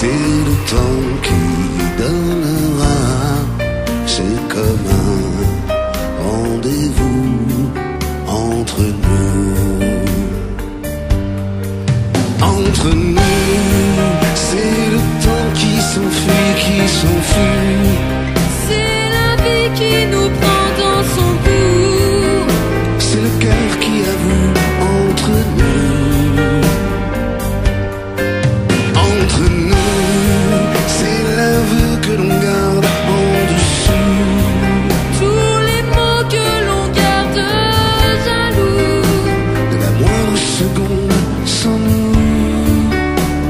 c'est le temps qui donnera. C'est comme un rendez-vous entre nous. Entre nous, c'est le temps qui s'enfuit, qui s'enfuit.